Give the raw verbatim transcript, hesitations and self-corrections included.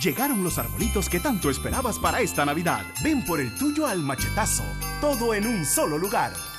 Llegaron los arbolitos que tanto esperabas para esta Navidad. Ven por el tuyo al Machetazo. Todo en un solo lugar.